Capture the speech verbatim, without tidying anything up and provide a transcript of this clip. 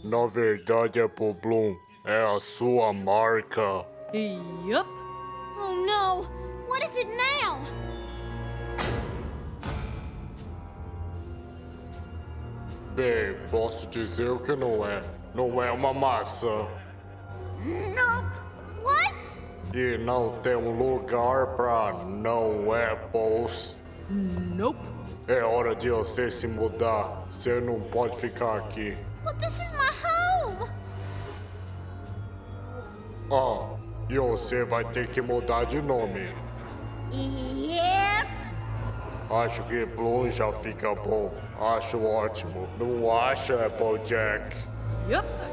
Na verdade é pro Gloom. É a sua marca. Yup. Oh no! What is it now? Bem, posso dizer que não é. Não é uma maçã. Nope. What? E não tem um lugar pra não apples. Nope. É hora de você se mudar. Você não pode ficar aqui. But this is my home! Ah, e você vai ter que mudar de nome. Yep. Acho que Bloom já fica bom. Acho ótimo. Não acha, Applejack? Yup.